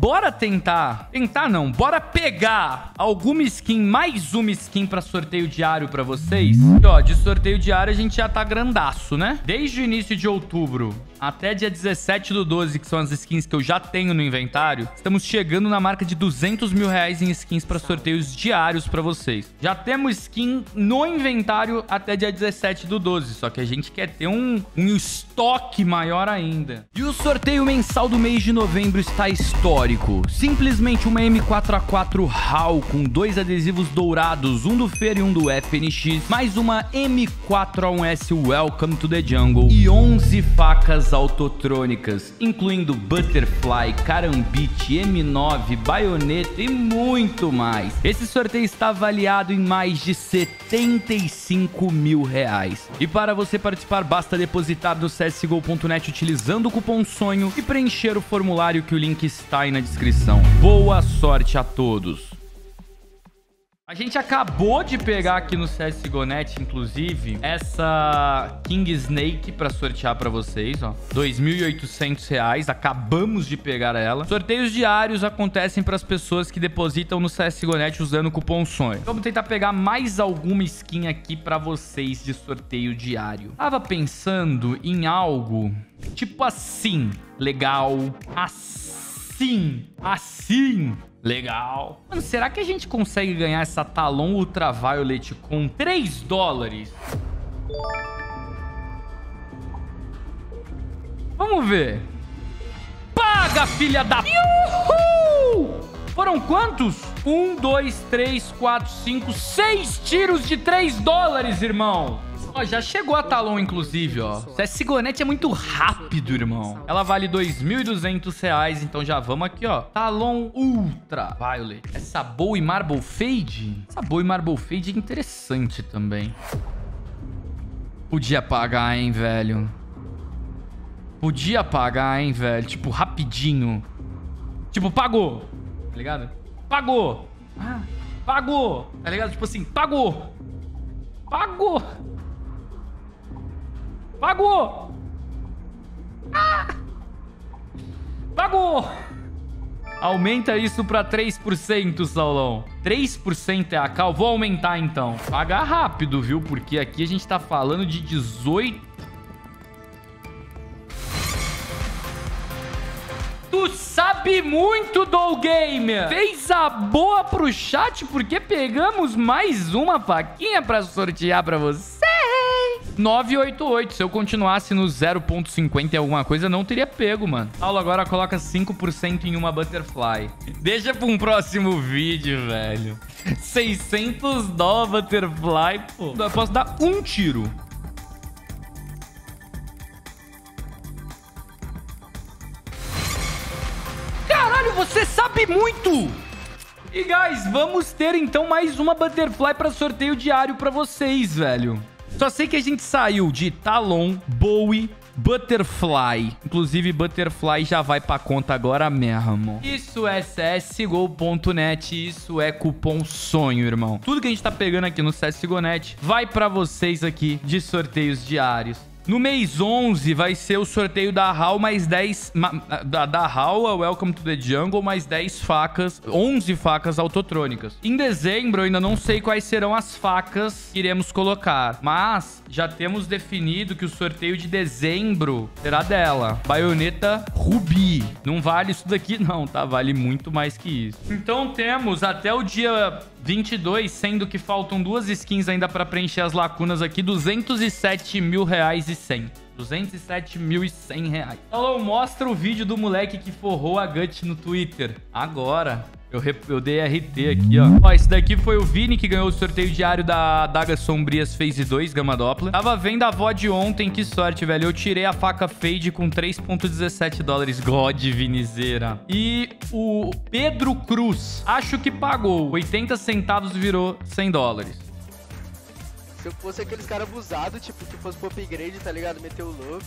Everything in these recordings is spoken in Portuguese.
bora tentar. Tentar não, bora pegar alguma skin, mais uma skin pra sorteio diário pra vocês. E, ó, de sorteio diário a gente já tá grandaço, né? Desde o início de outubro até dia 17/12, que são as skins que eu já tenho no inventário, estamos chegando na marca de 200 mil reais em skins para sorteios diários para vocês. Já temos skin no inventário até dia 17/12, só que a gente quer ter um estoque maior ainda. E o sorteio mensal do mês de novembro está histórico. Simplesmente uma M4A4 HAL com 2 adesivos dourados, um do Fer e um do FNX, mais uma M4A1S Welcome to the Jungle e 11 facas autotrônicas, incluindo Butterfly, Karambit, M9, Baioneta e muito mais. Esse sorteio está avaliado em mais de 75 mil reais. E para você participar, basta depositar no csgo.net utilizando o cupom SONHO e preencher o formulário que o link está aí na descrição. Boa sorte a todos! A gente acabou de pegar aqui no CSGO.net, inclusive, essa King Snake pra sortear pra vocês, ó. R$ 2.800. Acabamos de pegar ela. Sorteios diários acontecem pras pessoas que depositam no CSGO.net usando o cupom SONHO. Vamos tentar pegar mais alguma skin aqui pra vocês de sorteio diário. Tava pensando em algo tipo assim. Legal. Assim. Legal. Mano, será que a gente consegue ganhar essa Talon Ultraviolet com 3 dólares? Vamos ver. Paga, filha da... Uhul! Foram quantos? 1, 2, 3, 4, 5, 6 tiros de 3 dólares, irmão. Ó, já chegou a Talon, inclusive, ó. CSGO.net é muito rápido, irmão. Ela vale R$ 2.200, então já vamos aqui, ó. Talon Ultra Violet. Essa Bowie Marble Fade? Essa Bowie Marble Fade é interessante também. Podia pagar, hein, velho. Podia pagar, hein, velho. Tipo, rapidinho. Tipo, pagou. Tá ligado? Pagou. Ah, pagou. Tá ligado? Tipo assim, pagou. Pagou. Pagou! Ah! Pagou! Aumenta isso pra 3%, Saulão. 3% é a cal. Vou aumentar, então. Pagar rápido, viu? Porque aqui a gente tá falando de 18... Tu sabe muito, Doll Gamer! Fez a boa pro chat porque pegamos mais uma faquinha pra sortear pra você. 988. Se eu continuasse no 0.50 e alguma coisa, não teria pego, mano. Paulo agora coloca 5% em uma Butterfly. Deixa pra um próximo vídeo, velho. 600 dó Butterfly, pô. Eu posso dar um tiro. Caralho, você sabe muito! E, guys, vamos ter, então, mais uma Butterfly pra sorteio diário pra vocês, velho. Só sei que a gente saiu de Talon, Bowie, Butterfly. Inclusive, Butterfly já vai pra conta agora mesmo. Isso é csgo.net, isso é cupom SONHO, irmão. Tudo que a gente tá pegando aqui no CSGO.net vai pra vocês aqui de sorteios diários. No mês 11 vai ser o sorteio da HAL mais 10... Da HAL, a Welcome to the Jungle, mais 10 facas, 11 facas autotrônicas. Em dezembro, eu ainda não sei quais serão as facas que iremos colocar, mas já temos definido que o sorteio de dezembro será dela. Baioneta Rubi. Não vale isso daqui não, tá? Vale muito mais que isso. Então temos até o dia 22, sendo que faltam 2 skins ainda pra preencher as lacunas aqui, 207 mil reais e 100. 207.100 reais. Então mostra o vídeo do moleque que forrou a Gut no Twitter. Agora. Eu dei RT aqui, ó. Ó, esse daqui foi o Vini que ganhou o sorteio diário da Adagas Sombrias Phase 2, Gama Doppler. Tava vendo a VOD ontem, que sorte, velho. Eu tirei a faca Fade com 3,17 dólares. God, Vinizeira. E o Pedro Cruz, acho que pagou. 80 centavos virou 100 dólares. Se eu fosse aqueles caras abusados, tipo, que fosse pro upgrade, tá ligado? Meteu o louco.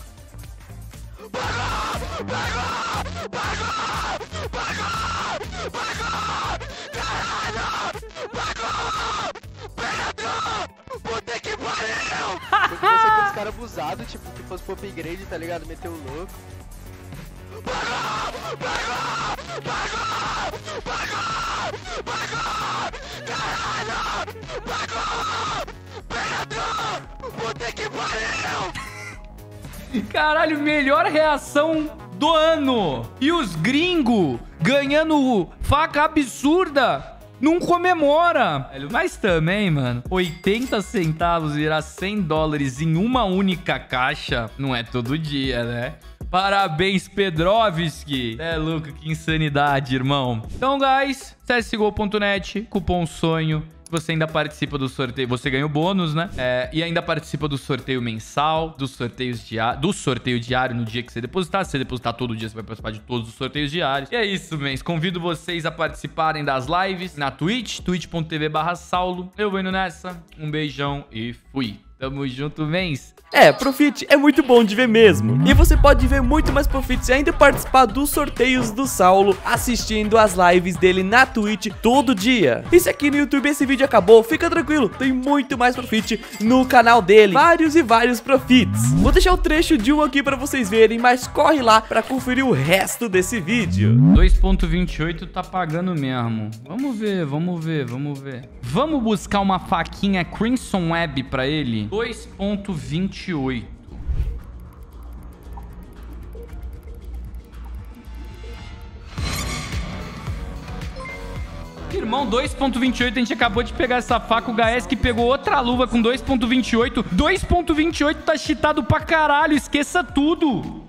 Puta que pariu! Se eu fosse aqueles caras abusados, tipo, que fosse pro upgrade, tá ligado? Meteu o louco. Pagou! Puta que pariu! Caralho, melhor reação do ano. E os gringos ganhando faca absurda. Não comemora. Mas também, mano, 80 centavos virar 100 dólares em uma única caixa não é todo dia, né? Parabéns, Pedrovski. É louco, que insanidade, irmão. Então, guys, csgo.net, cupom SONHO. Você ainda participa do sorteio. Você ganha o bônus, né? E ainda participa do sorteio mensal, do sorteio diário no dia que você depositar. Se você depositar todo dia, você vai participar de todos os sorteios diários. E é isso, mens. Convido vocês a participarem das lives na Twitch, twitch.tv/Saulo. Eu vou indo nessa. Um beijão e fui. Tamo junto, mens. Profit é muito bom de ver mesmo. E você pode ver muito mais Profits e ainda participar dos sorteios do Saulo assistindo as lives dele na Twitch todo dia. E se aqui no YouTube esse vídeo acabou, fica tranquilo, tem muito mais Profit no canal dele. Vários e vários Profits. Vou deixar o trecho de um aqui pra vocês verem, mas corre lá pra conferir o resto desse vídeo. 2.28 tá pagando mesmo. Vamos ver, vamos ver, vamos ver. Vamos buscar uma faquinha Crimson Web pra ele. 2.28. Irmão, 2.28, a gente acabou de pegar essa faca, o Gaesk pegou outra luva com 2.28. 2.28 tá cheatado pra caralho, esqueça tudo.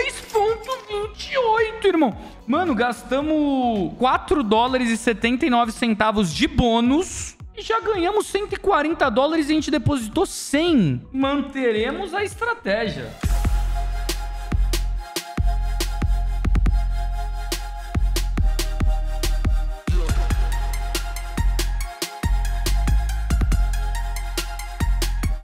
2.28, irmão. Mano, gastamos 4 dólares e 79 centavos de bônus. E já ganhamos 140 dólares e a gente depositou 100. Manteremos a estratégia.